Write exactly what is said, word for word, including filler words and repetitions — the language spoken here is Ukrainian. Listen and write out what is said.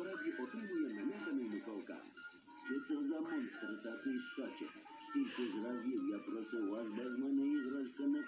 раді отримує наляканий Миколка. Що це за монстр такий скаче? Стільки ж разів я просив вас без мене іграшка не